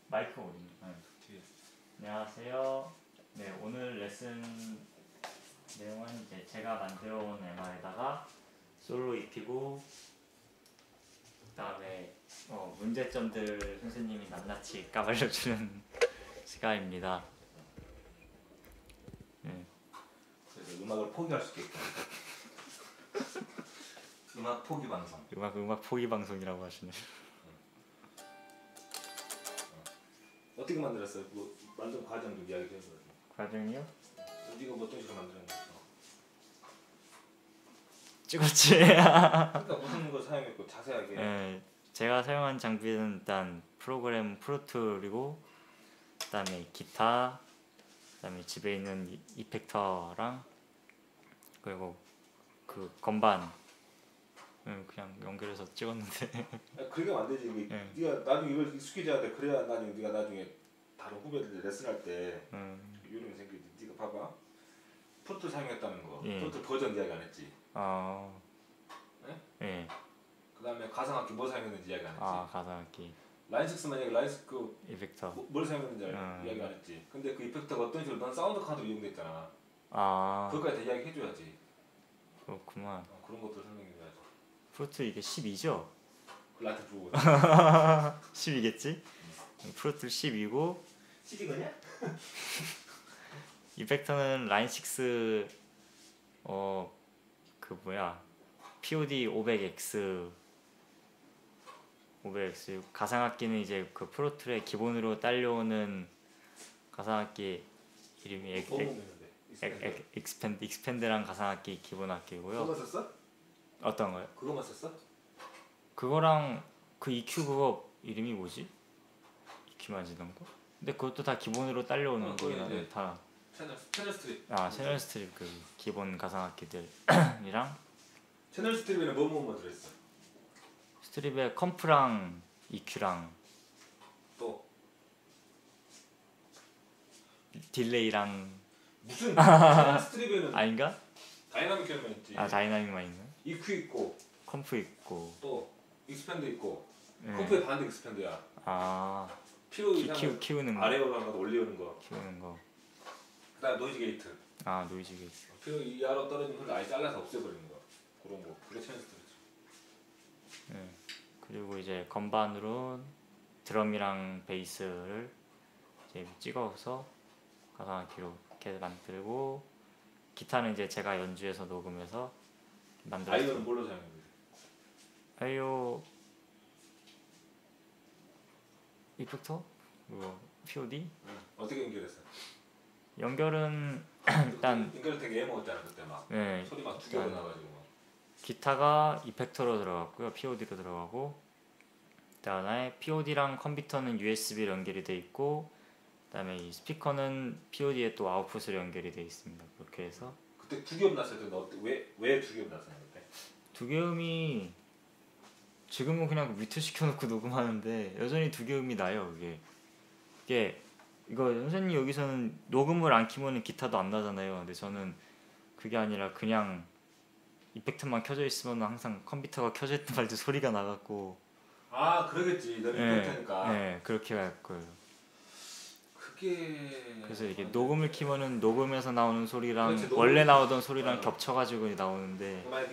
마이크 어디 있나? 뒤에. 안녕하세요. 네, 오늘 레슨 내용은 이제 제가 만들어 온 MR에다가 솔로 입히고 그다음에 문제점들 선생님이 낱낱이 까발려주는 시간입니다. 네. 그래서 음악을 포기할 수 있게끔. 음악 포기 방송. 음악 포기 방송이라고 하시네요. 어떻게 만들었어요? 뭐 만든 과정도 이야기 해줘요. 과정이요? 네가 뭐 어떤 식으로 만들었는지. 찍었지. 그러니까 무슨 거 사용했고 자세하게. 네, 제가 사용한 장비는 일단 프로그램 프로툴이고 그다음에 기타, 그다음에 집에 있는 이펙터랑 그리고 그 건반 그냥 연결해서 찍었는데. 그렇게 하면 안 되지. 네. 네가 나중에 이걸 익숙해져야 돼. 그래야 나중에 네가 나중에 다른 후배들 레슨할 때 요령이 생기지. 네가 봐봐. 프로툴 사용했다는 거. 예. 프로툴 버전 이야기 안 했지. 네? 예. 그다음에 가상악기 뭐 사용했는지 이야기 안 했지. 가상악기. 라인식스 만약에 라인식스 이펙터. 뭘 사용했는지 이야기 안 했지. 근데 그 이펙터가 어떤 식으로 넌 사운드 카드로 이용됐잖아. 그것까지 다 이야기 해줘야지. 그렇구만. 그런 것도 설명해줘야지. 프로툴 이게 12죠? 나한테 부르고 10이겠지? 프로툴 10이고 10이거냐? 이펙터는 라인6 그 뭐야 POD 500X 가상악기는 이제 그 프로툴의 기본으로 딸려오는 가상악기 이름이 익스펜드랑 가상악기 기본 악기고요. 그거만 썼어? 어떤 거요? 그거만 썼어? 그거랑 그 EQ 그거 이름이 뭐지? EQ만 지던 거? 근데 그것도 다 기본으로 딸려오는 거긴 한데 다 채널 스트립. 채널 스트립 그 기본 가상악기들이랑 채널 스트립에는 뭐 들어있어? 스트립에 컴프랑 EQ랑 또 딜레이랑 무슨 채널 스트립에는 아닌가? 다이나믹 elem만 있지. 다이나믹만 있네. EQ 있고 컴프 있고 또 익스펜드 있고 컴프의 반대 익스펜드야. PO 키우는 거. 아래 올라가는 거 올리는 거. 키우는 거. 그다음 노이즈 게이트. 노이즈 게이트. PO 이하로 떨어진 걸 아예 잘라서 없애버리는 거. 그런 거. 그게 채널 스트립이지. 네. 그리고 이제 건반으로 드럼이랑 베이스를 이제 찍어서 가상악기로 이렇게 만들고 기타는 이제 제가 연주해서 녹음해서 만들었어요. 아이오는 뭘로 사용해? 아이오 이펙터? POD? 어떻게 연결했어? 연결은 일단 연결 되게 애먹었잖아 그때 막. 네, 소리 막 두 개가 나가지고. 기타가 이펙터로 들어갔고요, POD로 들어가고 그다음에 POD랑 컴퓨터는 USB로 연결이 돼 있고 그다음에 이 스피커는 POD에 또 아웃풋으로 연결이 돼 있습니다. 그렇게 해서 그때 두 개음 났을 때 너 왜 두 개음 났어 그때? 두개음이 지금은 그냥 뮤트 시켜놓고 녹음하는데 여전히 두개음이 나요. 이거 선생님 여기서는 녹음을 안 키면 기타도 안 나잖아요. 근데 저는 그게 아니라 그냥 이펙트만 켜져 있으면 항상 컴퓨터가 켜져 있든 말든 소리가 나갖고. 그러겠지. 너는 이펙터니까. 네, 그렇게 할 거예요. 그게. 그래서 이게 녹음을 키면은 녹음에서 나오는 소리랑 그렇지, 원래 나오던 소리랑 겹쳐가지고 나오는데. 만약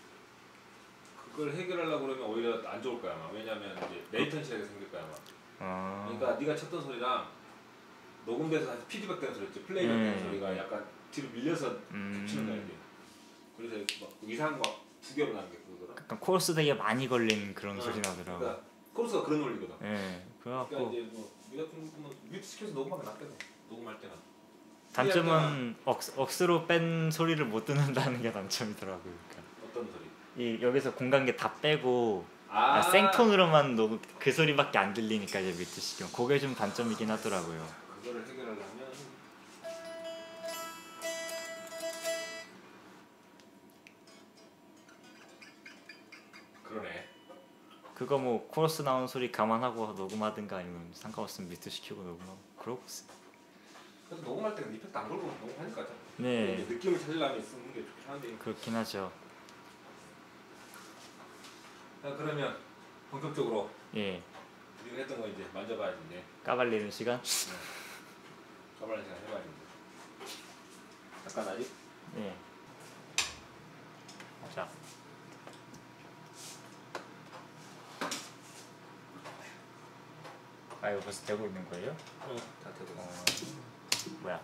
그걸 해결하려고 그러면 오히려 안 좋을 거야 아마. 왜냐면 이제 레이턴시가 생길 거야 아마. 그러니까 네가 쳤던 소리랑 녹음돼서 다시 피드백되는 소리 있지. 플레이백 되는 소리가 약간 뒤로 밀려서 겹치는 거야 이게. 그래서 막 이상한 거 두 개로 나는 게 그거더라. 약간 코러스 되게 많이 걸린 그런 소리 나더라고. 그러니까 코러스가 그런 원리거든. 네, 그래갖고. 그러니까 이제 뭐 같은 거 뮤트 시켜서 녹음하면 낫겠네. 녹음할 때는. 단점은 억스로 뺀 소리를 못 듣는다는 게 단점이더라고요. 그러니까. 어떤 소리? 이 여기서 공간계 다 빼고 생톤으로만 그 소리밖에 안 들리니까 이제 뮤트 시키면 그게 좀 단점이긴 하더라고요. 그거를 해결하려면 그러네. 그거 뭐 코러스 나오는 소리 감안하고 녹음하든가 아니면 상관없으면 뮤트 시키고 녹음하고 그러고 있어요. 그래서 녹음할 때는 이펙트 안 걸고 녹음하니까 네. 느낌을 찾으려면 쓰는 게 좋긴 한데. 그렇긴 하죠. 자 그러면 본격적으로 예. 네가 했던 거 이제 만져봐야지 이제. 까발리는 시간? 까발리는 시간 해봐야지. 잠깐 아직? 예. 자. 아 이거 벌써 되고 있는 거예요? 응, 다 되고 있어. 뭐야?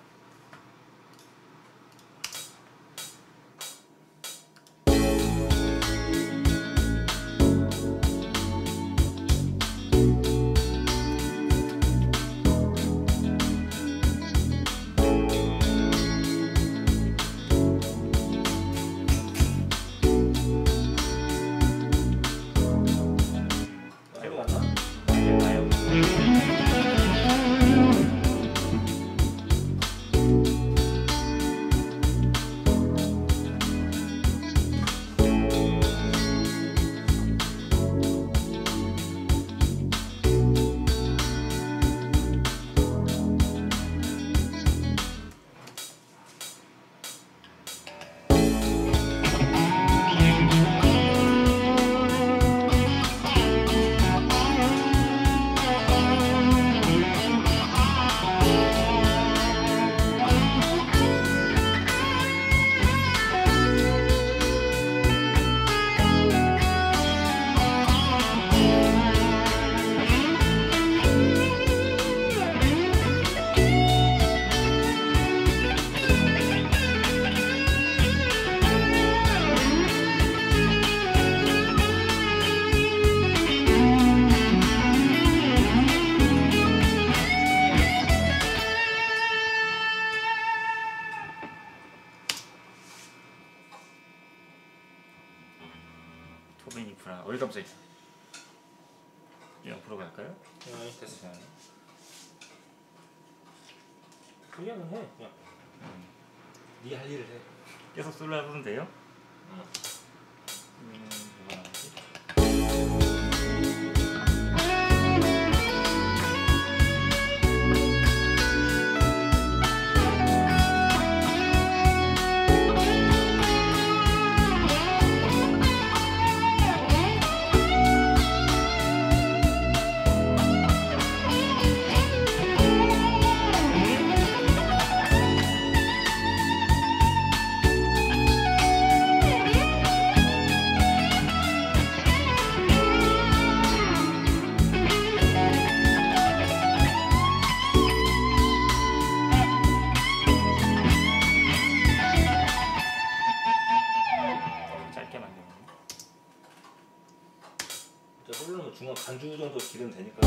되고 왔나? 네, 가요. 토벤이 불안. 어이 깜짝이야. 옆으로 갈까요? 됐어. 그냥 해. 그냥. 네 할 일을 해. 계속 솔로 해보면 돼요? 응. 뭐가 나오지? 짧게 만드는 거. 솔로는 중간 간주 정도 길으면 되니까.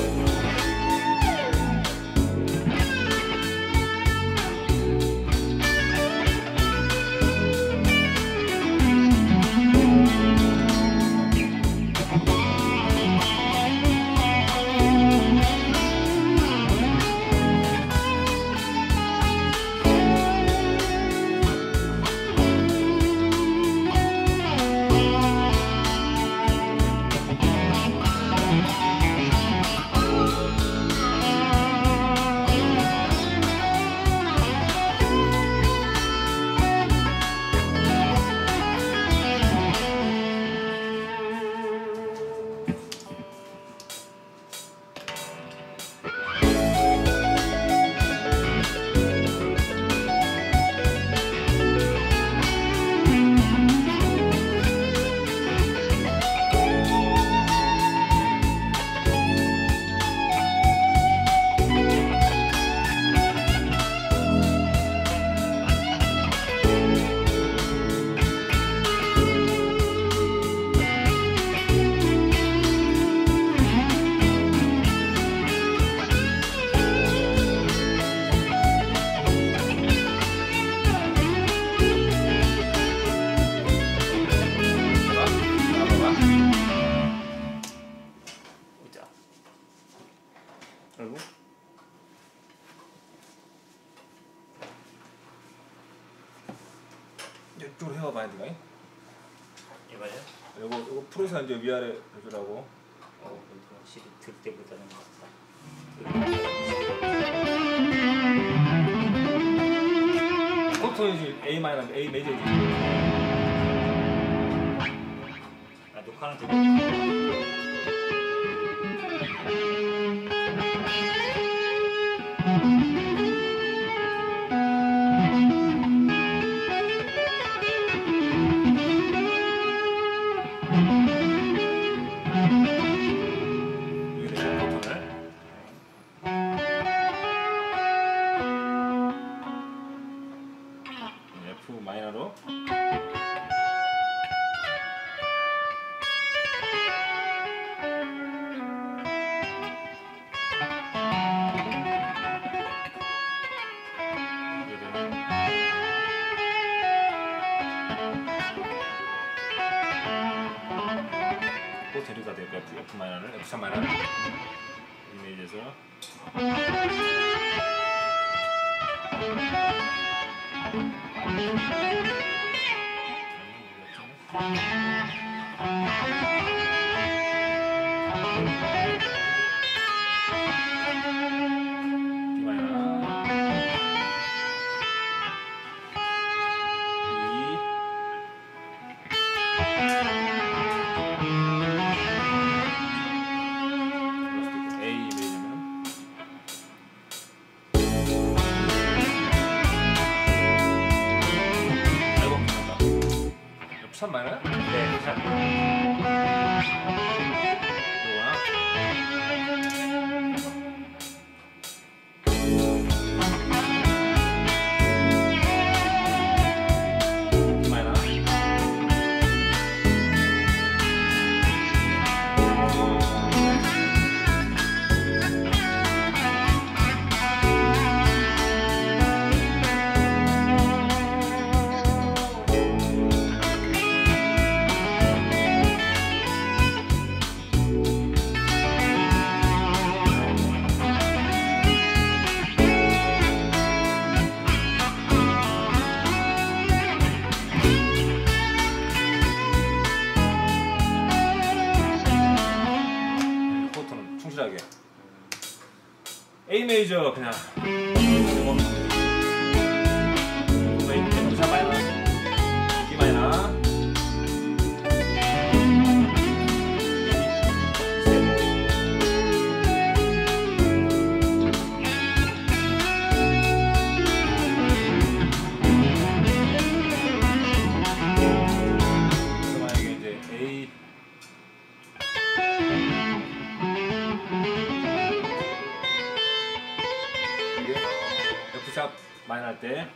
그리고 이쪽으로 해와봐야 되나? 이 말이야? 이거 풀어서 이제 위아래 해주라고. 이거 확실히 들 때보다는 낫다. 코톤이지 A 마이너 A 메이저지. 아 녹화는 되고. F3 마이너 E 메이저에서 F3 마이너야? 네, 참. 충실하게 A 메이저 그냥 F3 마이너 D 마이너 만약에 이제 A F샵 마이너 할 때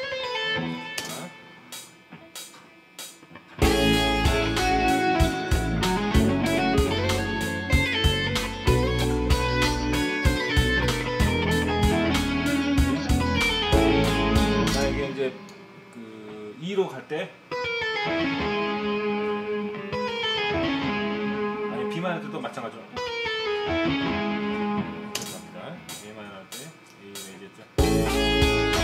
만약에 이제 그 2로 갈 때 아니 B 마이너 때도 마찬가지로 감사합니다. A 마이너 할 때 A 메이저죠.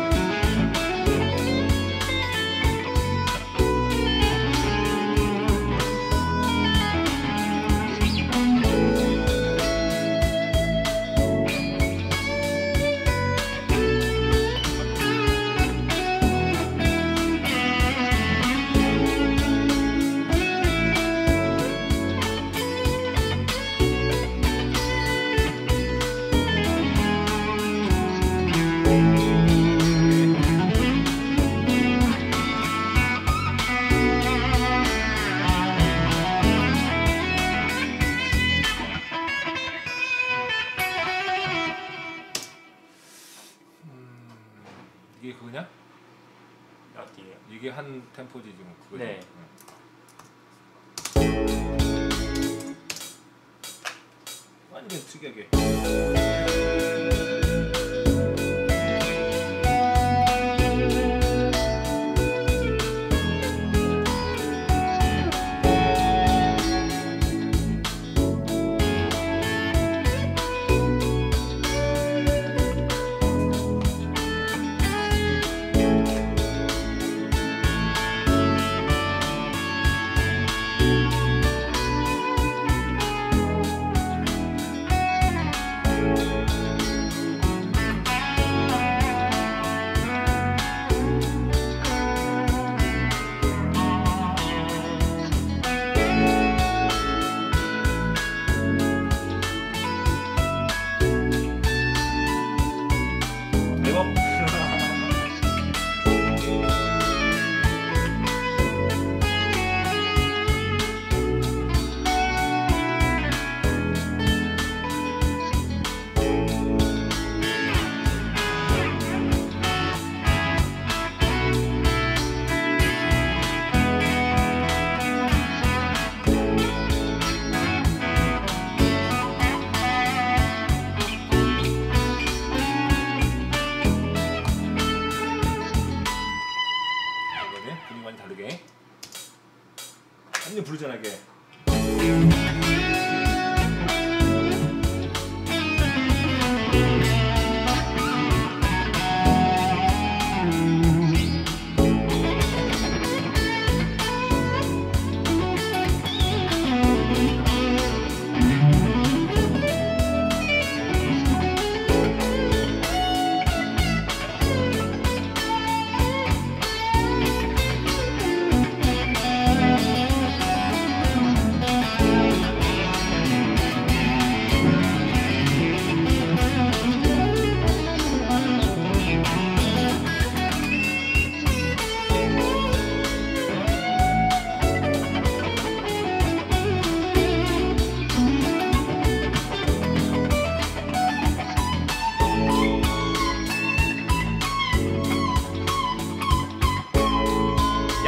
이게 그거냐? 어디에요? 이게 한 템포지 지금 그거지? 네. 완전 특이하게 분위기 많이 다르게 완전 불전하게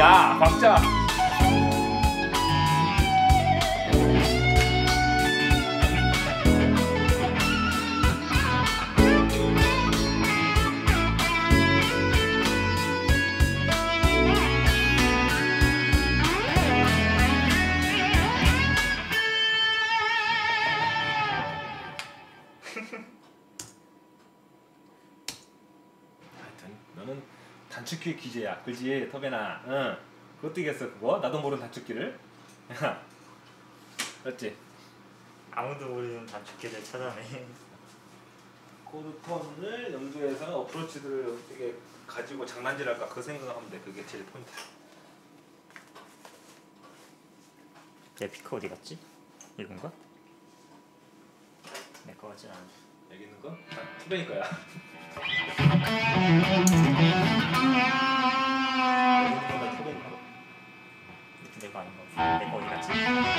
야 박자. 너는 단축키 기재야, 그지, 터베나? 응. 그것도 이겼어, 그거? 나도 모르는 단축키를. 그렇지? 아무도 모르는 단축키를 찾아내. 코드톤을 염두해서 어프로치들을 어떻게 가지고 장난질할까 그 생각하면 돼. 그게 제일 포인트야. 내 피크 어디 갔지? 이건가? 내 거 같진 않아. 여기 있는 거? 아, 투베니 거야. 이렇게 내거 아닌 거 같아. 내거 어디 갔지?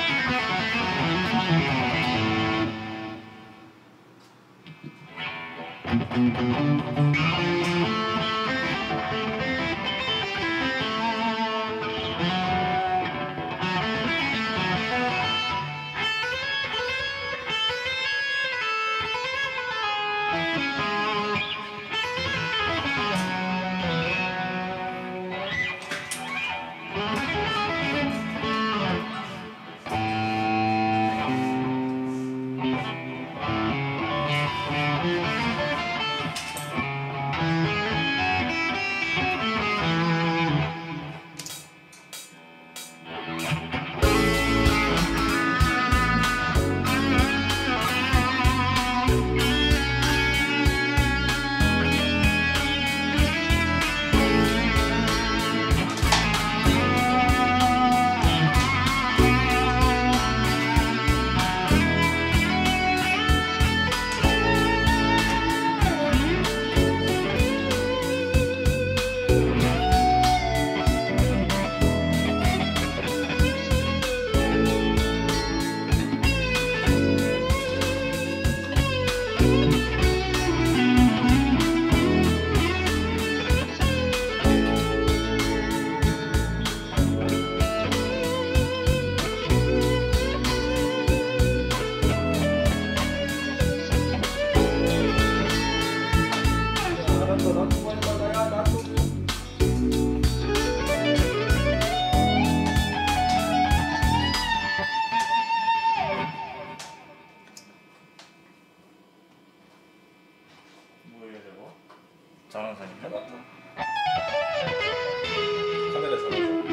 전원선인가? 카메라 전원선.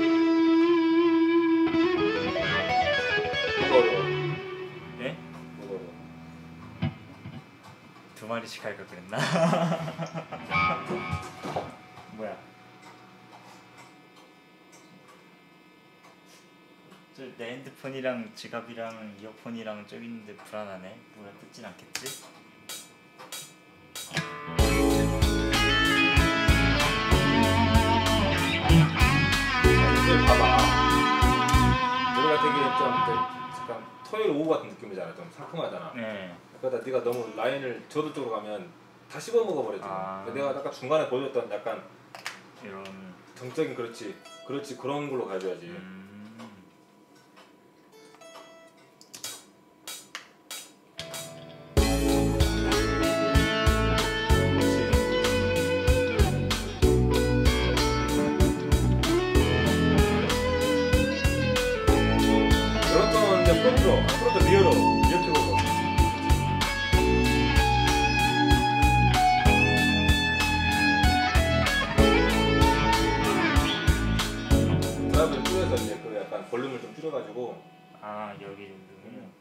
뭐가 어려워? 네? 뭐가 어려워? 두 마리씩 할걸 그랬나? 뭐야? 내 핸드폰이랑 지갑이랑 이어폰이랑 저기 있는데 불안하네. 뭐야, 뜯진 않겠지? 봐봐. 노래가 되게 좀 약간 토요일 오후 같은 느낌이잖아. 좀 상큼하잖아. 네. 그러다 네가 너무 라인을 저도 쪽으로 가면 다 씹어 먹어버렸지. 내가 아까 중간에 보여줬던 약간 이런 정적인 그렇지 그런 걸로 가져야지. 앞으로도 리어로 이렇게 보고 드라이브를 줄여서 이제 그 약간 볼륨을 좀 줄여가지고 여기 정도면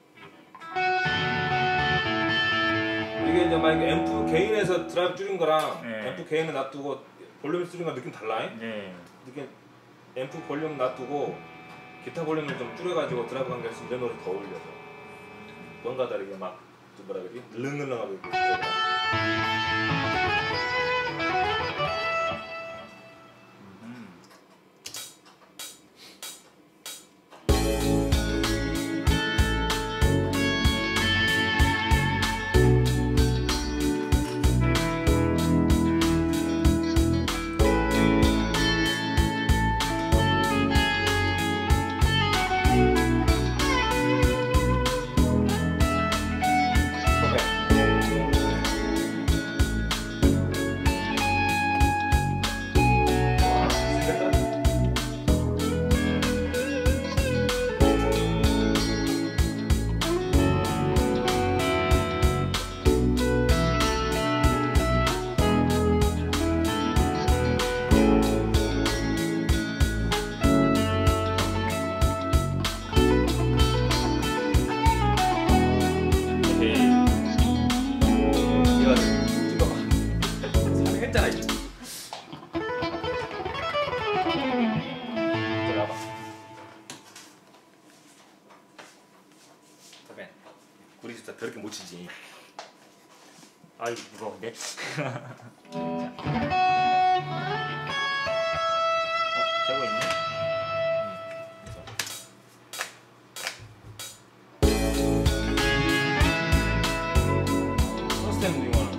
이게 이제 만약에 앰프 개인에서 드라이브 줄인 거랑 네. 앰프 개인을 놔두고 볼륨 줄인 거 느낌 달라. 네. 느낌 앰프 볼륨 놔두고 기타 볼륨을 좀 줄여가지고 드라이브 관계에서 이런 노래 더 올려서 뭔가 다르게 막 뭐라 그러지? 늘렁늘렁하게 이렇게 아이 무거운데? 재고 있네? 서스템 이거는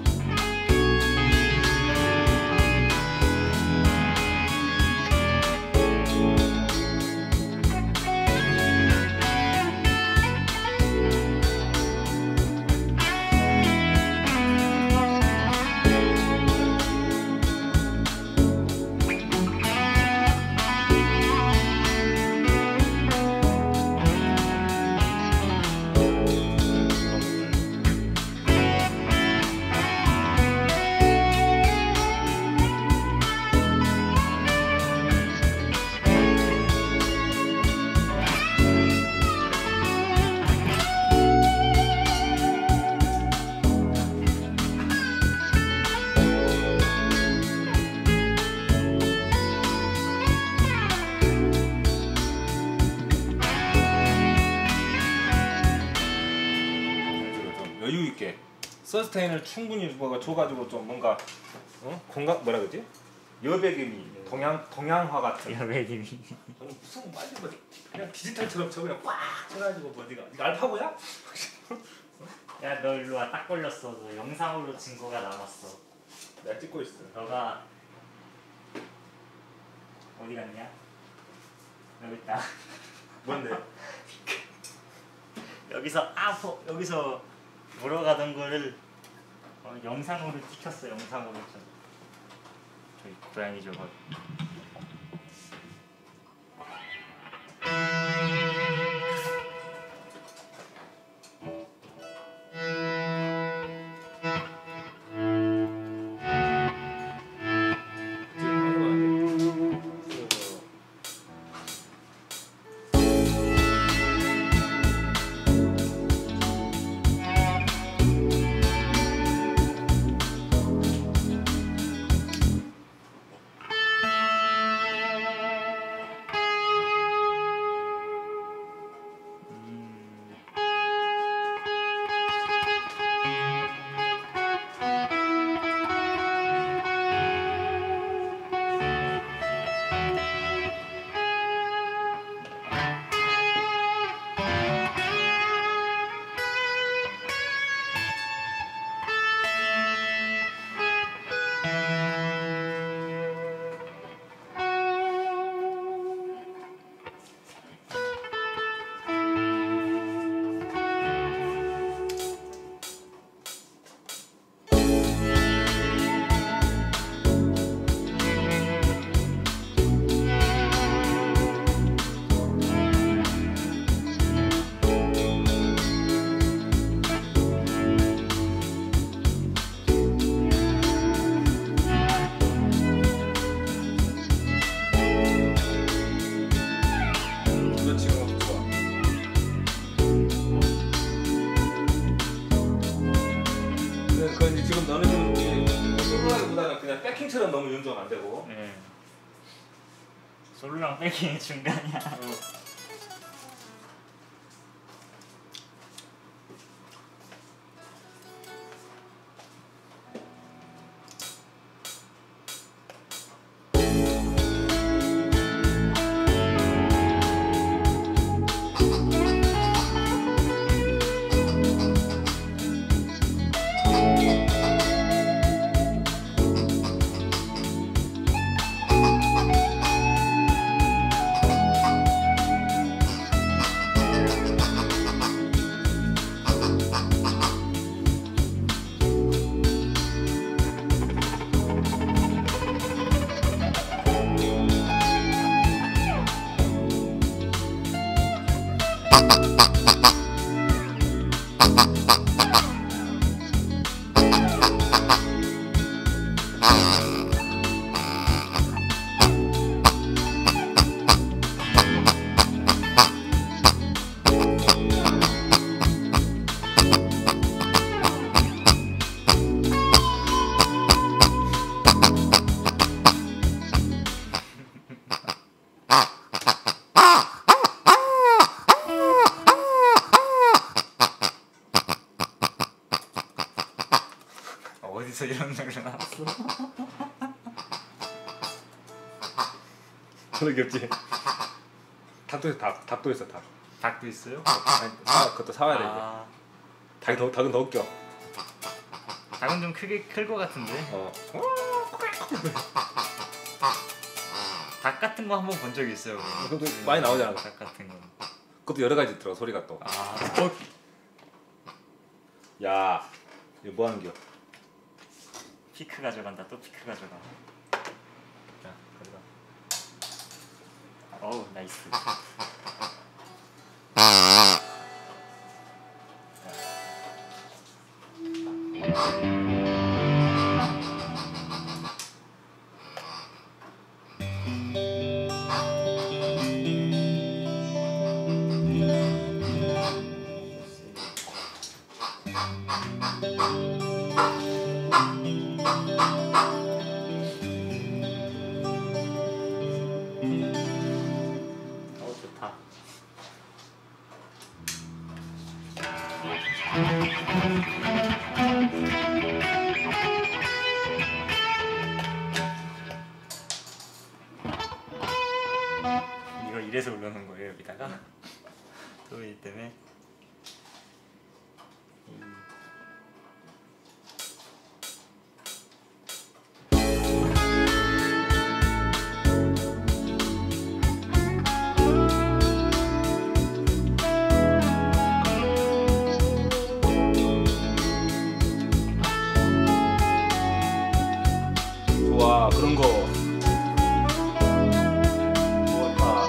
여유 있게 서스테인을 충분히 줘가지고 좀 뭔가 공간 뭐라 그러지? 여백임이 동양화 같은. 여백임이. 무슨 완전 뭐 그냥 디지털처럼 저 그냥 꽉 쳐가지고 뭐 네가 알파고야? 야 너 일로 와. 딱 걸렸어. 너 영상으로 증거가 남았어. 내가 찍고 있어. 너가 어디 갔냐? 여기 있다. 뭔데? 여기서 물어가던 거를 영상으로 찍혔어. 영상으로 저희 고양이 저거. 지금 너는 지금 솔로라기보다는 그냥 백킹처럼 너무 연주는 안 되고. 네. 솔로랑 백킹의 중간이야. 어디서 이런 노래 나왔어? 저는 귀엽지. 닭도 있어. 닭도 있어. 닭. 닭도 있어요? 아니, 그것도 사와야 돼 이제. 닭은 더 웃겨. 닭은 좀 크게 클 것 같은데. 닭 같은 거 한번 본 적 있어요. 그것도 많이 나오잖아. 닭 같은 거. 그것도 여러 가지 있더라 소리가 또. 야, 이거 뭐 하는 겨? 피크 가져간다. 또 피크 가져가. 자, 가져가. 어우, 나이스. 좋다. 이거 이래서 올려놓은 거예요 여기다가. 소리 때문에. 좋아, 그런 거. 좋았다.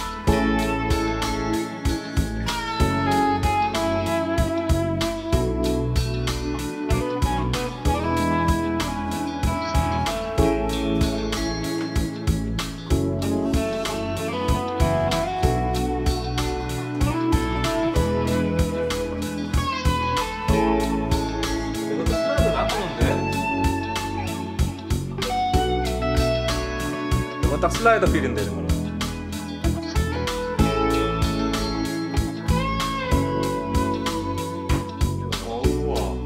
이것도 슬라이드를 안 끄는데? 이건 딱 슬라이더 필인데 이거는. 우와.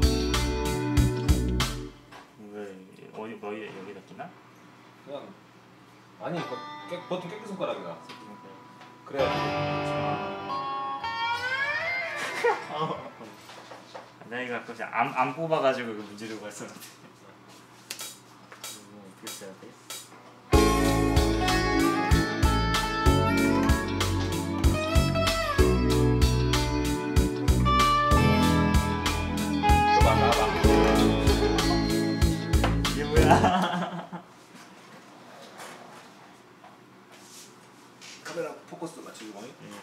왜 어디 여기다 끼나? 그냥 아니 보통 깨끗 손가락이다. 그래. 내가 이거 가끔씩 안 뽑아가지고 이거 문지르고 했었는데. 어떻게 써야 돼? 줘봐 나와봐. 이게 뭐야? 카메라 포커스 맞추고.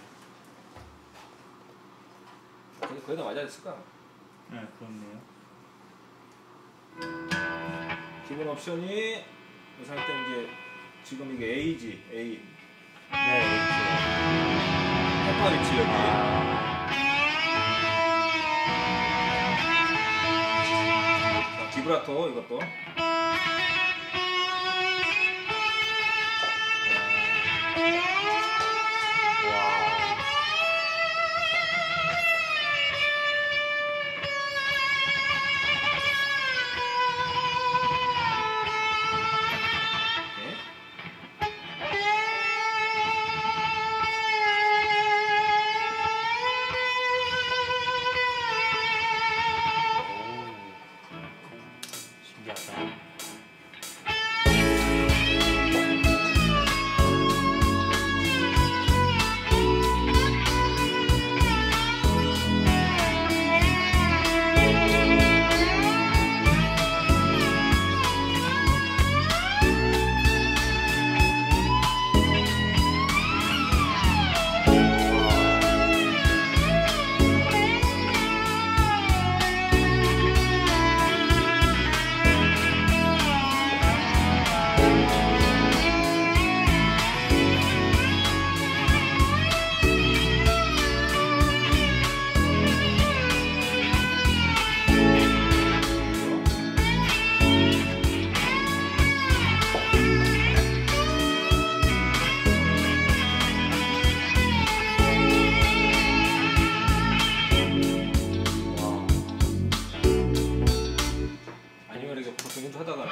거기다 맞아 있을까? 네, 그렇네요. 기본 옵션이 이 상태 이제 지금 이게 A지 A. 네, 이렇게. 페파 위치 여기. 자, 비브라토 이것도. 신기하다. 운전하다가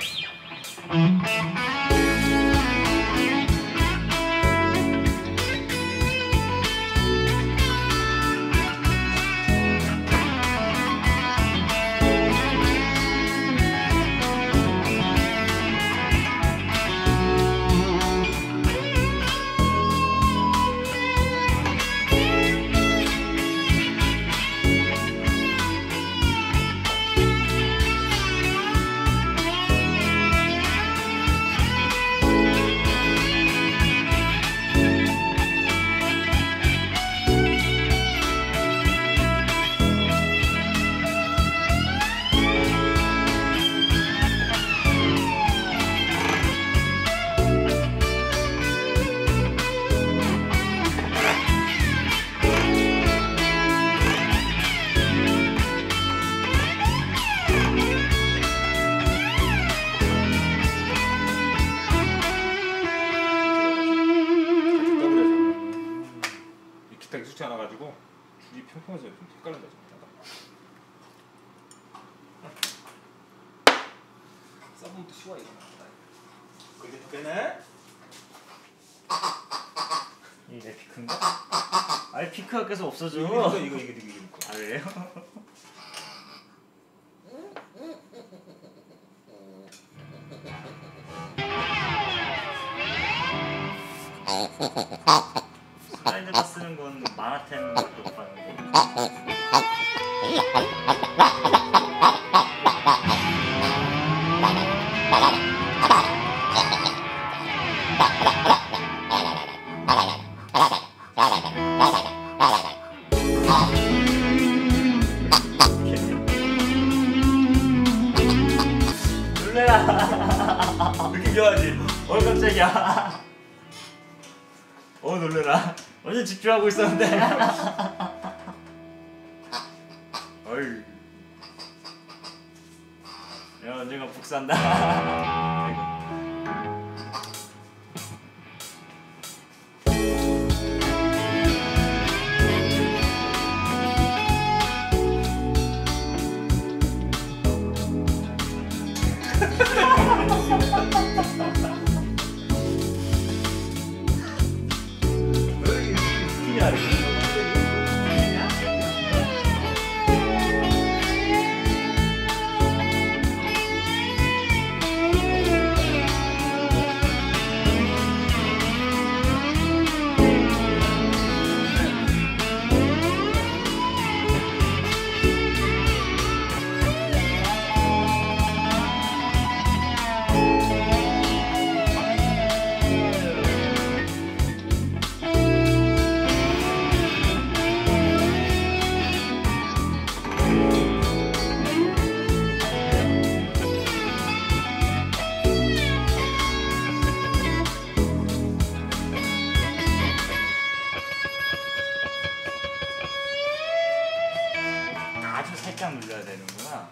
익숙지 않아가지고 줄이 평평해서 좀 헷갈린다 지금. 써보면 또 쉬워 이거. 그게 좋겠네. 이게 피크인가? 아니 피크가 계속 없어져. 이거. 아 그래요? 슬라이드가 쓰는 건 마라텐밖에 못 봤는데. 놀래라. 이렇게 귀여워하지? 깜짝이야. 놀래라. 완전 집중하고 있었는데. 어이. 야, 언젠가 복수한다. 아주 살짝 눌러야 되는구나.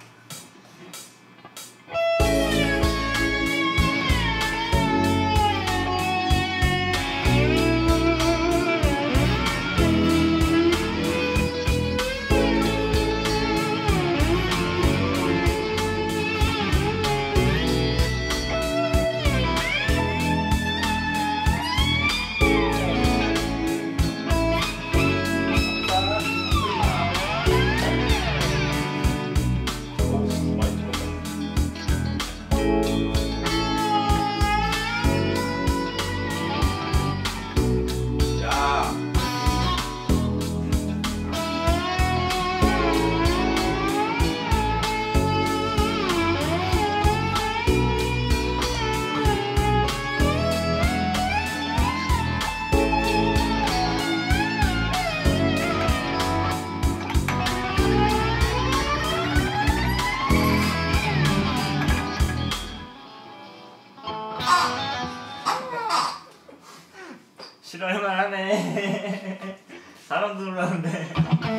싫어할만 하네. 사람도 놀라는데.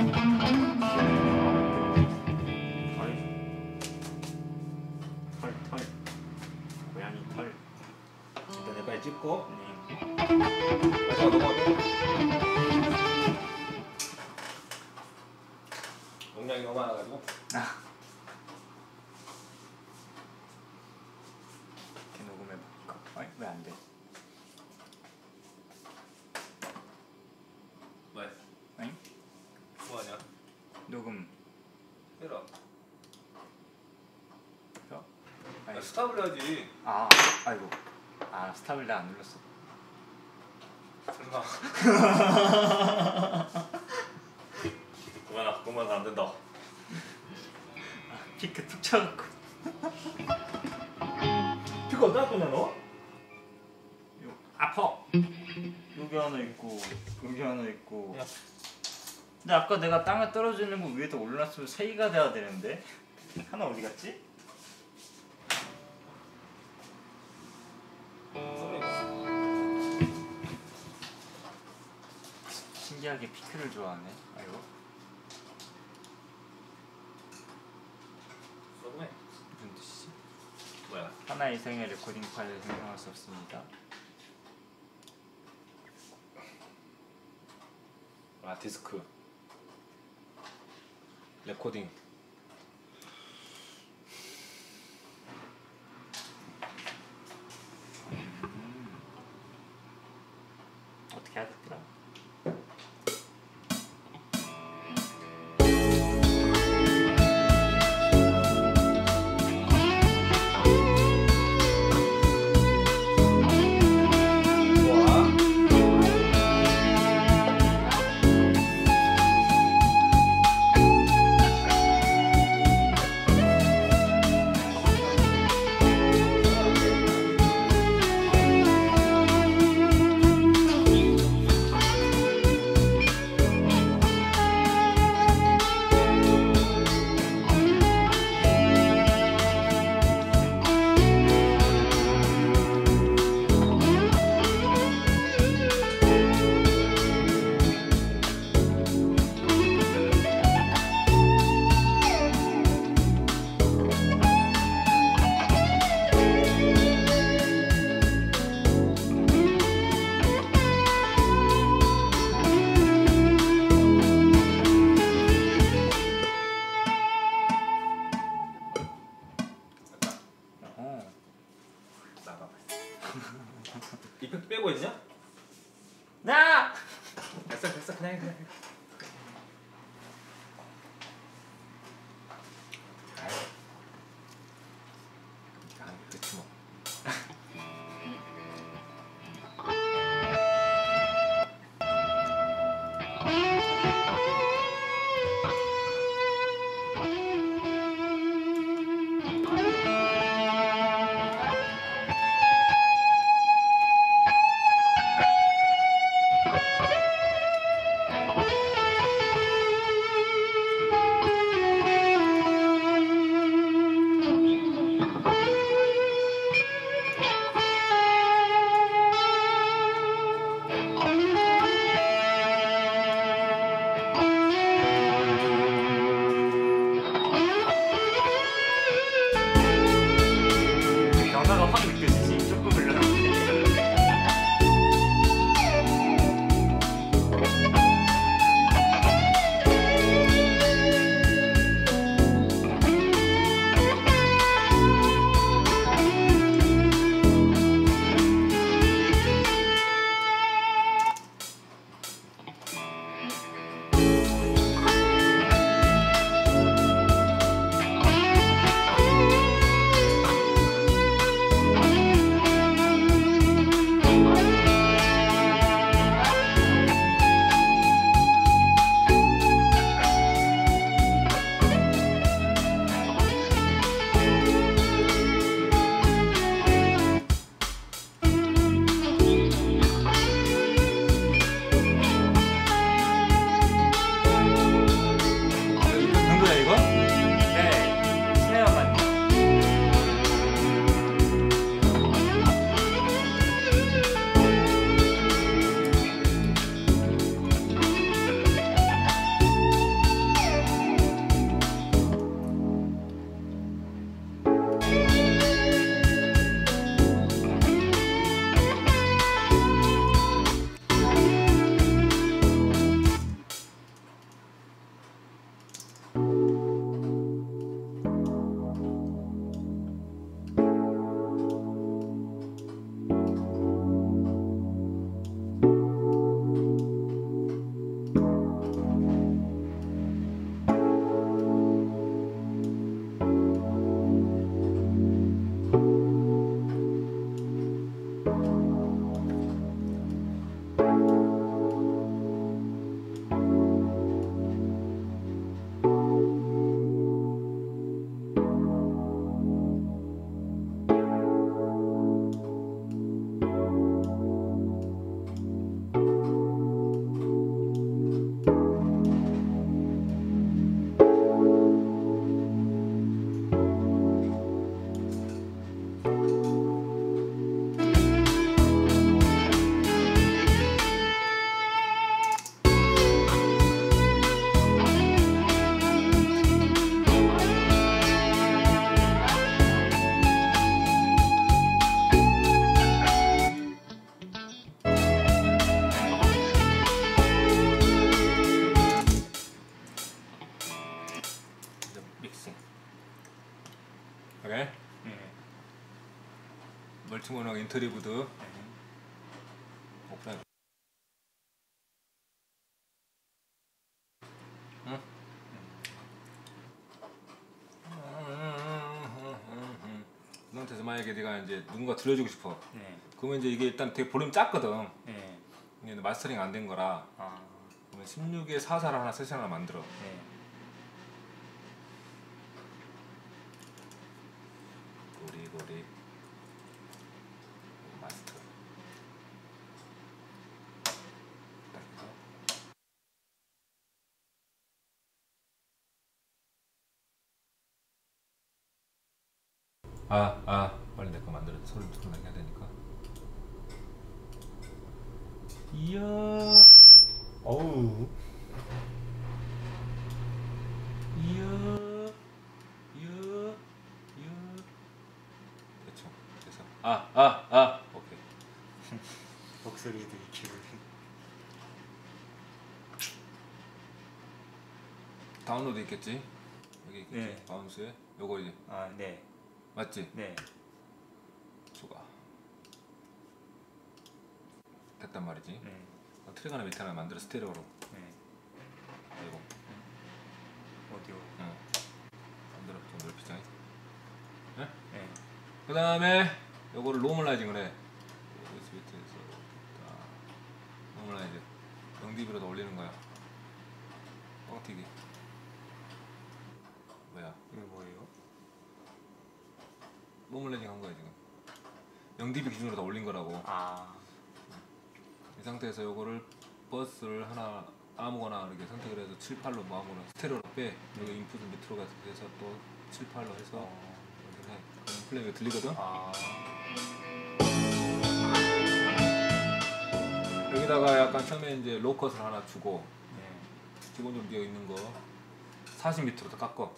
털. 고양이 털. 일단 내발 찍고. 네. 마지막 넘어가고. 용량이 너무 많아가지고. 안 돼. 왜? 응? 뭐하냐? 녹음. 해라. 이거? 야, 스탑을 해야지. 아이고. 스탑을 내가 안 눌렀어. 설마. 그만 안 된다. 피크 툭 쳐갖고. 피가 어디다 놨냐 너? 아파. 여기 하나 있고 여기 하나 있고. 야. 근데 아까 내가 땅에 떨어져 있는 거 위에다 올려놨으면 3개가 돼야 되는데 하나 어디 갔지? 신기하게 피크를 좋아하네. 아이고. 써보네. 무슨 뜻이지? 뭐야? 하나 이상의 레코딩 파일을 생성할 수 없습니다. 디스크 레코딩. 어떻게 하겠더라? 이펙트 빼고 있냐? 나! 됐어 그냥 해. 그렇지 뭐. 변화가 확 느껴지지? 조금 흘렀는데. 간단하게 멀티모노 인터리브드 오프라인. 응? 그 상태에서 만약에 내가 이제 누군가 들려주고 싶어. 그러면 이제 이게 일단 되게 볼륨 작거든. 이게 마스터링 안 된 거라. 그러면 16에 44를 하나 세션 하나 만들어. 고리 마스터. 빨리 내 거 만들어. 소리 나게 해야 되니까. 이야. 어우. 이야. 대충. 그래서 오케이. 목소리도 익히고. 다운로드 있겠지? 여기 있겠지? 네. 바운스에 요거 이제 네. 맞지? 네. 좋아. 됐단 말이지. 트랙 하나 밑에 하나 만들어 스테레오로. 이거 오디오. 만들어 좀 넓히자. 네? 그 다음에 요거를 노멀라이징을 해. 스위트에서 노멀라이즈 0dB로 올리는 거야. 뻥튀기. 뭐야? 이거 뭐예요? 노멀라이징 한 거야 지금. 0dB 기준으로 다 올린 거라고. 이 상태에서 요거를 버스를 하나 아무거나 이렇게 선택을 해서 7, 8로 뭐 아무거나 스테레오로 빼. 여기 인풋을 밑으로 가서 또 7, 8로 해서 이렇게 해. 그럼 플레이가 들리거든? 여기다가 약간 처음에 이제 로컷을 하나 주고 기본적으로 되어 있는 거 40m로 더 깎어.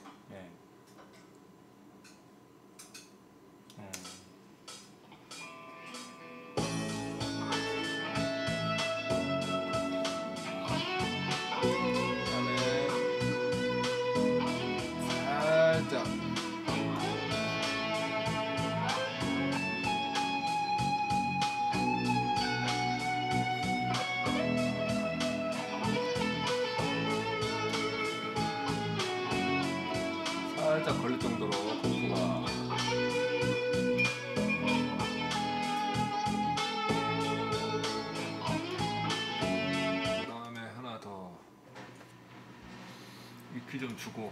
살짝 걸릴 정도로 컴프가. 그 다음에 하나 더 EP 좀 주고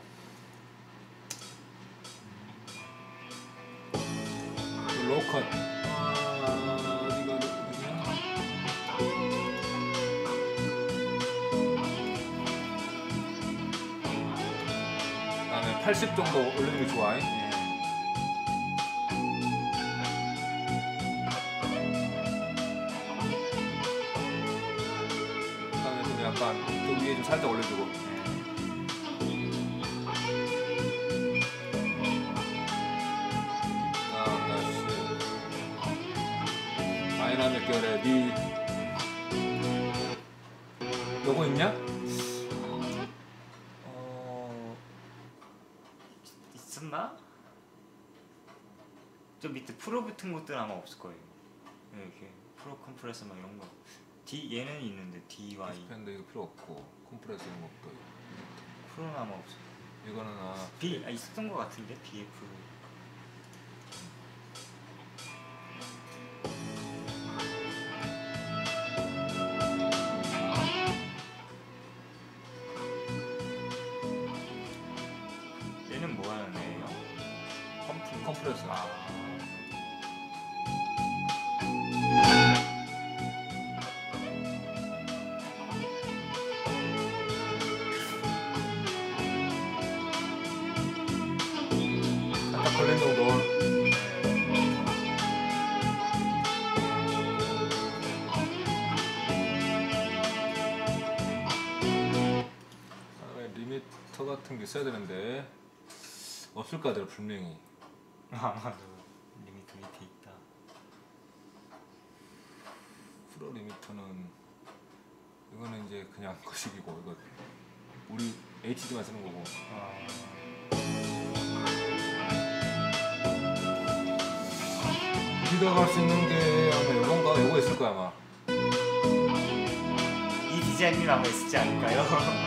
로컷 어디가 어디냐? 그다음에 80 정도 올리는 게 좋아. 그다음에 좀 약간 또 위에 좀 살짝 올려주고. 다이나믹 결의 미 요거 있냐? 있었나? 저 밑에 프로 붙은 것들은 아마 없을 거예요. 이렇게 프로 컴프레서 막 이런 거. 얘는 있는데 DY. 스펜드 이거 필요 없고 컴프레서 이런 것도 프로는 아마 없어. 이거는 있었던 것 같은데 BF. 얘는 뭐 하는 애예요? 컴프레서. 살짝 걸린 정도. 리미터 같은 게 있어야 되는데 없을 거 같아요 분명히. 아마도 리미터 밑에 있다. 프로 리미터는 이거는 이제 그냥 거식이고 이거 우리 HD만 쓰는 거고. 들어갈 수 있는 게 아마 요건가? 요거 있을 거야 아마. 이 디자인이 아마 있지 않을까요?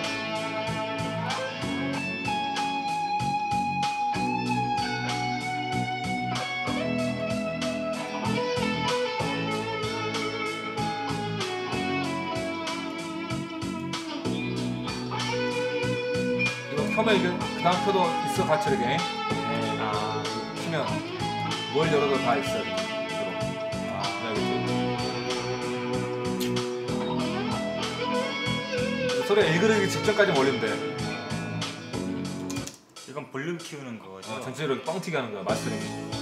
켜면 이게 그 다음 켜도 있어 같이 이렇게. 네. 아. 키면 뭘 열어도 다 있어. 소리가 일그러기 직전까지 올리면 돼. 이건 볼륨 키우는 거죠? 전체적으로 뻥튀기 하는 거야 마스터링이.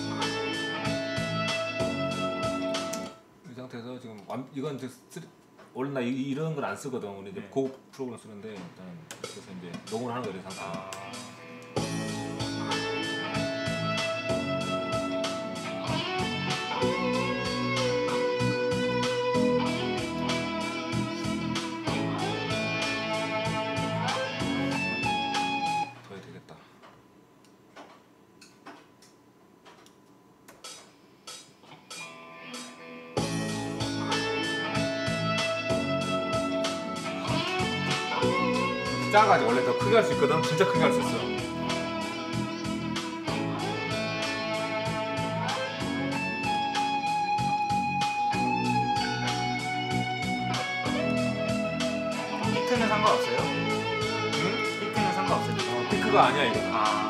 이 상태에서 지금 이건 이제 원래 나 이런 걸 안 쓰거든. 우리 이제 고급 프로그램 쓰는데 일단 그래서 이제 녹음을 하는 거예요, 이 상태. 더 해야 되겠다. 작아가지고 원래 더 크게 할 수 있거든. 진짜 크게 할 수 있어. 피트는 상관없어요? 응? 피트는 상관없어요? 피크가 아니야 이거. 아.